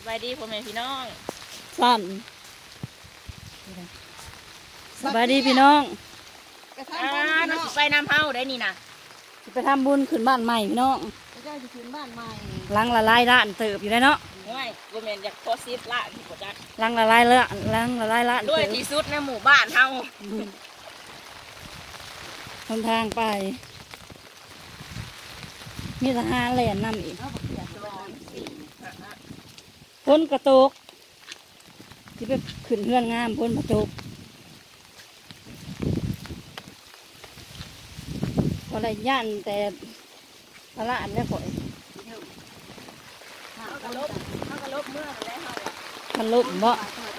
บายดีพ่อแม่พี่น้องสั้นสบายดีพี่น้องไปน้ำเฮาได้นี่นะไปทำบุญขึ้นบ้านใหม่พี่น้องเจ้าจะขึ้นบ้านใหม่ลังละลายล้านเติบอยู่ได้เนาะไม่พ่อแม่อยากโพสต์ละที่ปวดจักลังละลายละลังละลายล้านด้วยที่สุดในหมู่บ้านเฮาทางทางไปมีทหารแล่นนำอีกพ้นกระตุกที่ไปขึ้นเพื่อนงามพ้นกระตุกก็ได้ย่านแต่พระอันนี้ก่อนเขากระลบเมื่อแล้วเฮาพันลุกบ่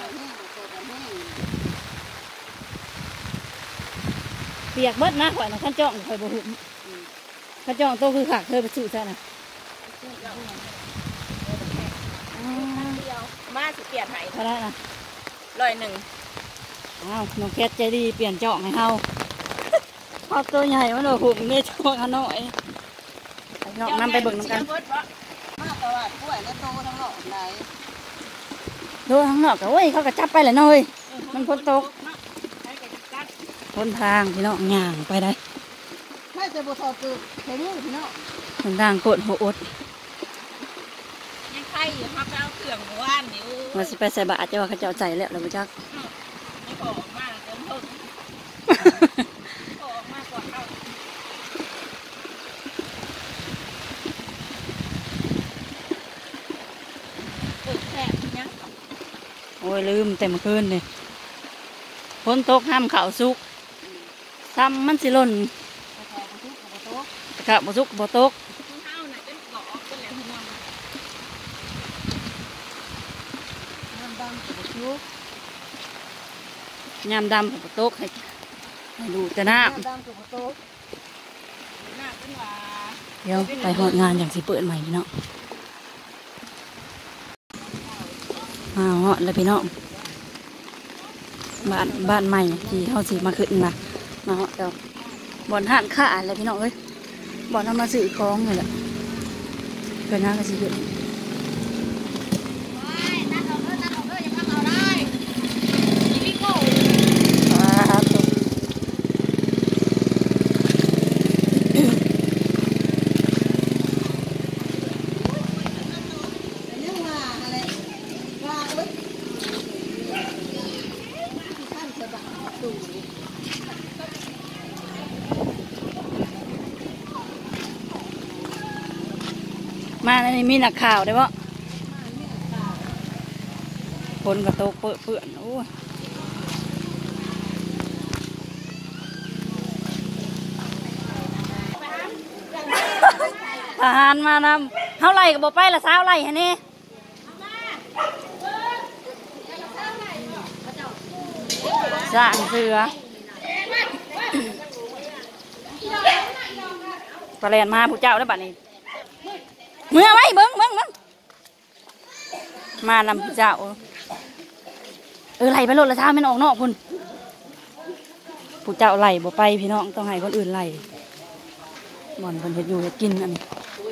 เปียกเบิดนะข่อยนะขั้นจ้องข่อยบ่หุ่มขั้นจ้องโตคือขาเคยไปสู้ใช่ไหมมาสิเปลี่ยนให้เท่าไรนะ 100 อ้าวน้องแคทใจดีเปลี่ยนจ้องให้เฮาเอาตัวใหญ่มันโอ้โหไม่ชอบขน้อยน้องนำไปเบิ่งน้ำกันมาตลาดกล้วยแล้วโตทั้งหลอกไหนดูข้างนอกก็โอ้ยเขาก็จับไปแหละน้อยมันฝนตกพ้นทางพี่น้องย่างไปได้ไม่จะบุทอคือเห็นพี่น้องพ้นทางโกดหัวอดยังไข่อยู่ครับเอาเครื่องว่านนิ้วมาสิไปใส่บาตรจะว่าเขาเจ้าใจแล้วเราไม่จักไม่พอออกมาเต็มทุ่งพอออกมากกว่าเขาแค่ยังโอ้ยลืมเต็มคืนเลยพ้นตกห้ามข่าวซุกซ้ำมันสิล่นกะบ่ซุกบ่ตกยามดำกับโต๊ะให้ดูจะน้ำเดี๋ยวไปหอดงานอย่างสิเปิดใหม่พี่น้องมาหอดเลยพี่น้องบ้านใหม่ที่เขาสิมาขึ้นมาหอดเดี๋ยวบ่อนห้านข้าอะไรพี่น้องเอ้ยบ่อนทำมาสื่อของเลยแหละเกินหน้าก็สิเกินมาในนี้มีนักข่าวได้ปะคนกระโตกเปื่อนโอ้ทหารมานำเท่าไรก็บอกไปละสาวไรฮะนี่สร้างเสือปลาแลนมาผู้เจ้าได้บัดนี้เมื่อไว้เบิ้งมานำผู้เจ้าไหลไปรถละช้าไม่ออกนอกคุณผู้เจ้าไหลบ่ไปพี่น้องต้องให้คนอื่นไหลบ่อนคนเห็ดอยู่เห็ดกินอันนี้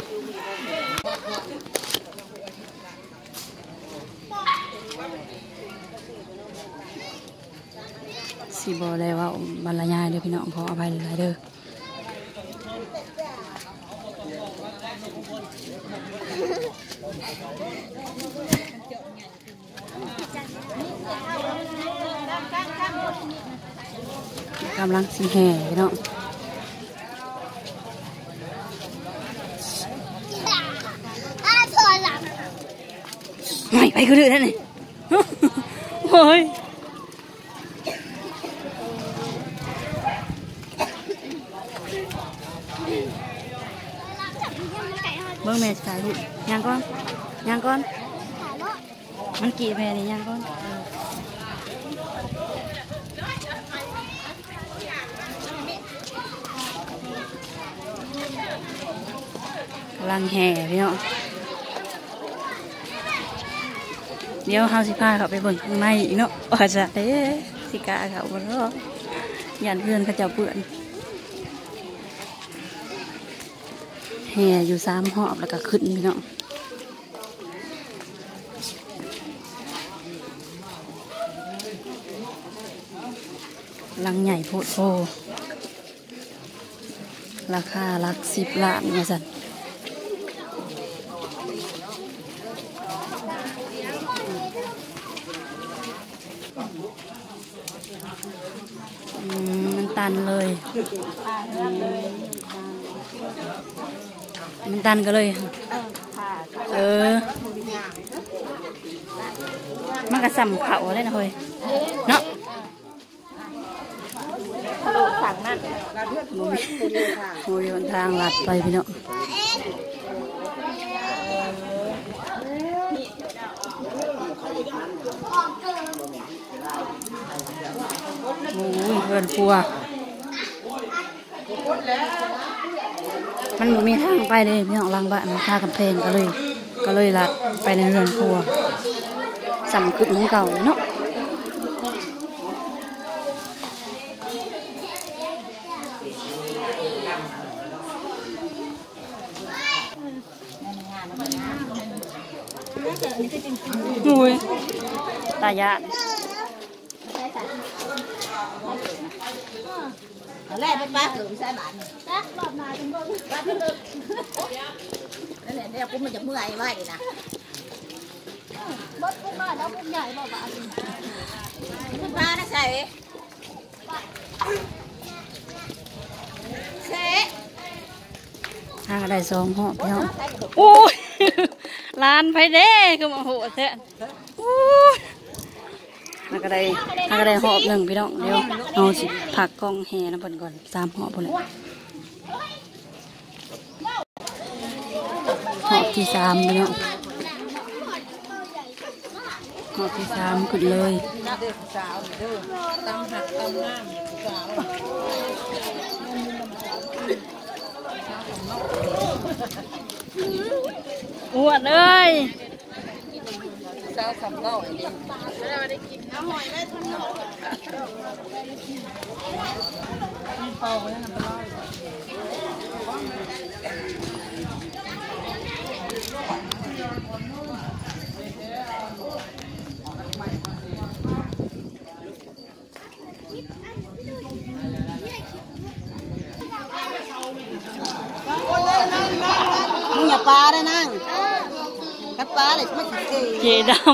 สีบอเลยว่าบรรยายเด้อพี่น้องขออภัยหลายเด้อกำลังสีแห่พี่น้องไม่ไปคือดื้อแน่นี่โอ้ยเบิ้งแม่ถ่ายรูปย่างก้อนมันกี่แม่นี่ย่างก้อนกำลังแห่พี่น้องเดี๋ยวเฮาสิพาเขาไปเบิ่งข้างในอีกเนาะว่าจะสิกาเขาบ่รอยันเพื่อนเขาจะเปื่อนแห่อยู่3 หอบแล้วก็ขึ้นพี่น้องลังใหญ่โพดโพราคาหลัก10 ล้านมาสั่นมันตันเลยมันตันก็เลยมันก็สั่มเขาเลยนะเฮ้ยเนาะฝั่งนั่นโอ้ยบนทางลัดไปพี่เนาะโอ้ยเพื่อนครัวมันบ่มีทางไปเลยพี่น้องหลังบ้านท่ากำแพงก็เลยลัดไปในเรือนครัวสำคึกของเก่าเนาะอุ้ยตายะแรกไปป้าถึงใส่บาทป้ารอบนาถึงบ่ป้าถึงนั่นแหละเนี่ยกูมันจะเมื่อยไว้นะบดกูน้อยแล้วกูใหญ่บ่บาทคุณป้านะใส่เซ่ทางก็ได้2 ห่อพี่น้องโอ้ยลานไผเด้คือมาโหดแท้โอ้ยทางก็ได้หอบ1พี่น้องเดี๋ยวเอาสิผักกล้องแห่นะเพิ่นก่อน3 ห่อพุ่นแหละหอบที่3พี่น้องหอบที่3ขึ้นเลยอ้วนเอ้ยสาวสำเนาไอ้ดิได้กินน้ำหอยได้ทั้งหมดเป่าไว้นั่นไปเลยมึงอย่าปลาได้นั่งกัดปลาเลยไม่ถึงเจดำ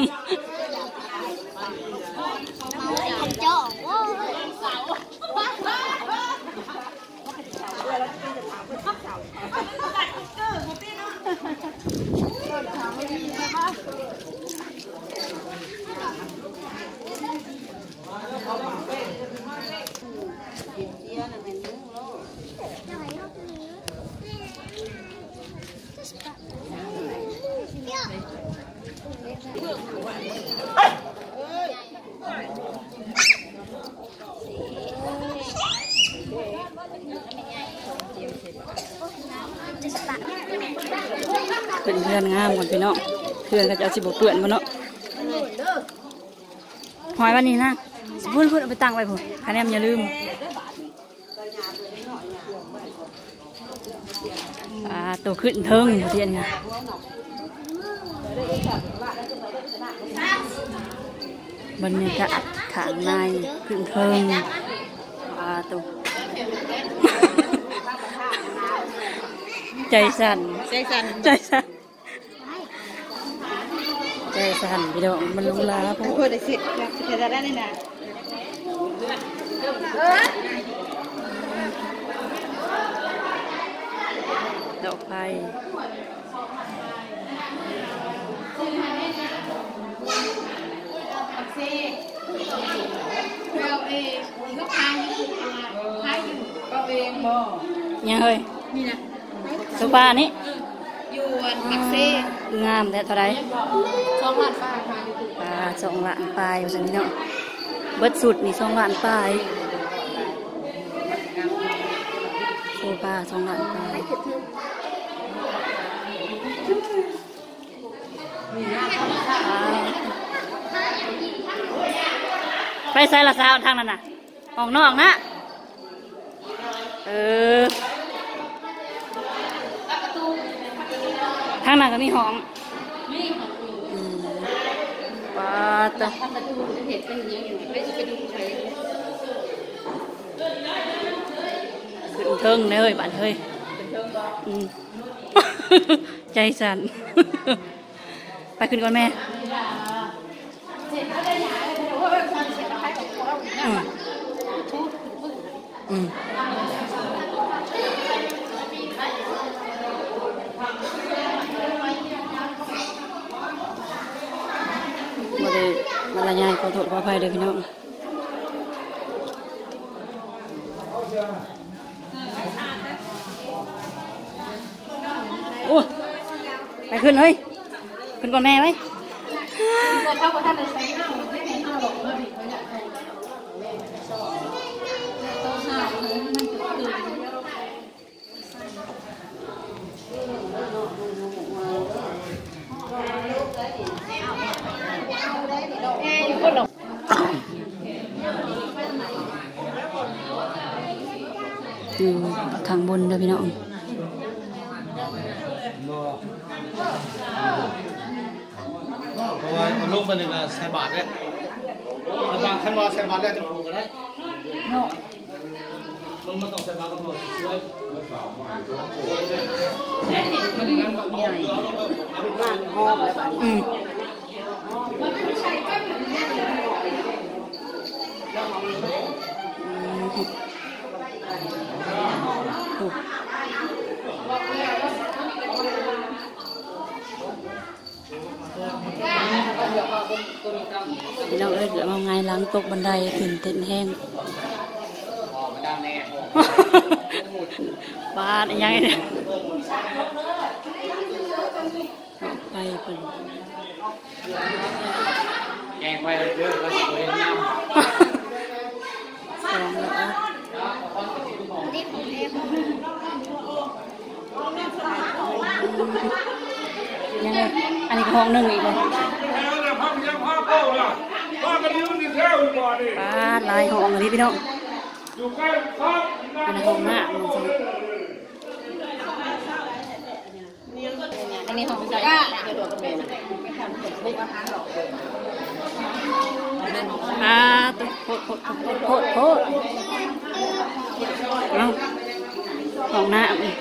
เป็นเพื่อนงามก่อนพี่น้องเพื่อนก็จะเอาสิบเปื่อนมาเนาะหอยวันนี้นะพูดเอาไปตั้งไว้ผมคะแนนอย่าลืมตัวขึ้นเทิงเทียนไงบรรยากาศขางในขึ้นเทิงตัวใจสั่นพี่น้องมันลุงลาเพราะพูดได้สิจะได้นี่นะดอกไฟยังเฮ้ยโซฟานี่อยู่ปักเซ่งามแต่เท่าไร 2 ล้านป้า 2 ล้านปลายอยู่สิพี่น้องเบิดสุดนี่2 ล้านปลายโซฟา2 ล้านปลายไปใส่ละสาวทางนั้นน่ะออกนอกนะทางนั้นก็มีห้องปาตะทำประตูเห็นไปอย่างนี้อยู่ไม่จะไปดูใครขึ้นเทิงเลยบ้านเฮ้ยใจสั่นไปขึ้นก่อนแม่มาละยายขอโทษขออภัยเลยพี่น้องโอ้ไปขึ้นเลยขึ้นก่อนแม่ไว้อยู่ข้างบนเด้อพี่น้องเพราะว่ามันลูกมันหนึ่งอะใส่บาทเนี่ยมันบางขั้นว่าใส่บาทแล้วจะปลูกกันได้มันต้องใส่บาทกันหมดช่วยพี่น้องเอ้ยเดี๋ยวเอาไงล้างตกบันไดขึ้นเต็นแห้งบาดยังไงเนี่ยไปเป็นแกงไปเยอะก็สวยงามสองแล้วยังไงอันนี้ห้องหนึ่งอีกเลยปาดลายห้องอันนี้พี่น้องอันนี้ห้องหน้ามันจะอันนี้ของใส่ตุ๊กโคตรเอาห้องหน้า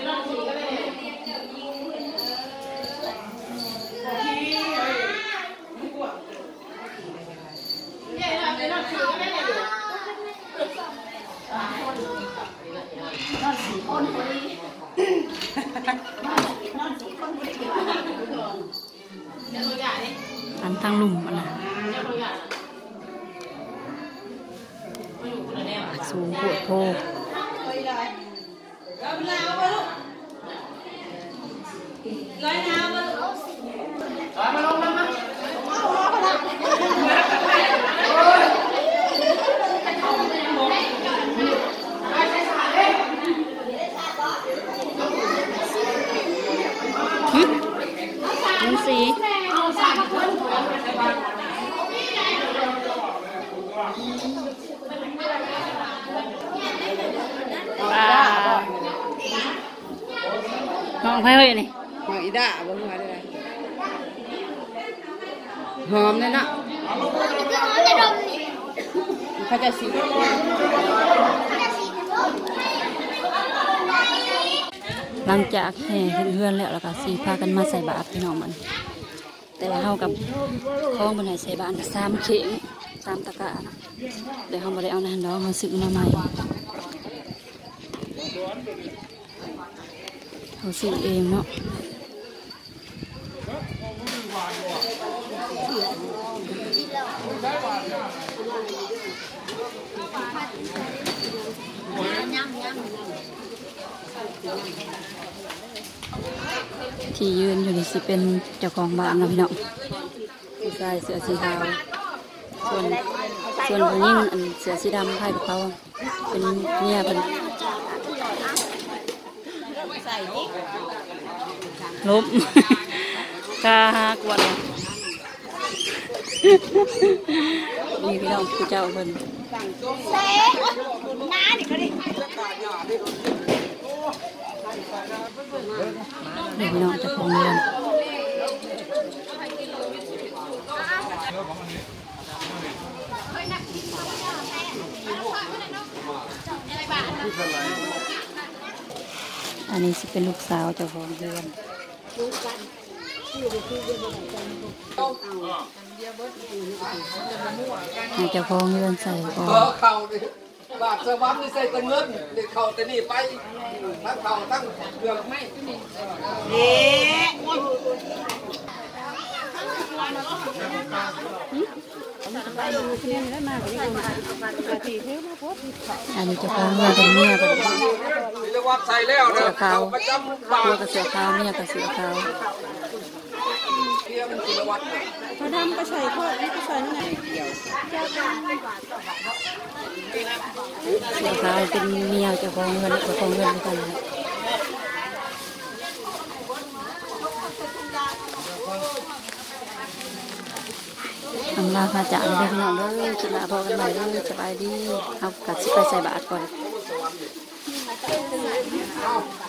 อันทางลุ่มอะไรสูงโคตรโพมันสีห้องไฟเฮ้ยนี่หอยด่าบนหัวเลยหอมเลยนะเขาจะสีหลังจากแห่ขึ้นเฮือนแล้วก็สีพากันมาใส่บาตรพี่น้องมันแต่ว่าเฮากับคล้องบันไดใส่บาตร3 เข่ง3 ตะกร้าเดี๋ยวเฮาบ่ได้เอานั่นดอกเฮาซื้อมาใหม่เฮาซื้อเองเนาะที่ยืนอยู่นี่สิเป็นเจ้าของบ้านนะพี่น้องผู้ชายเสื้อสีขาวส่วนผู้หญิงอันเสื้อสีดำไพ่กับเขาเป็นเมียเป็นล้มกาหักวันนี่พี่น้องผู้เจ้าเป็นเด็กน้องจะคงเรียนอันนี้สิเป็นลูกสาวเจ้าของเรือนให้เจ้าของเรือนใส่ก่อนเข่าดิบาทสวัสดิ์นี่ใส่แต่เงินเด็กเข่าแต่นี่ไปทั้งเข่าทั้งเกือบไม่อันนี้เจ้าของเรือนเป็นเมียเป็นศิลวัตรใส่แล้วนะเสือขาวประจำบาตัวทกับเสือขาวเมียกับเสือขาวเทียมศิลวัตรเขาทำกระชายทอดนี่กระชายนั่นไงเสือขาวเป็นเมียเจ้าของเรือนเจ้าของเรือนด้วยกันอำลาพระจ่าเลยพี่น้องเลยจุฬาพอกันใหม่เลยสบายดีเอากัดสิไปใส่บาตรก่อนเ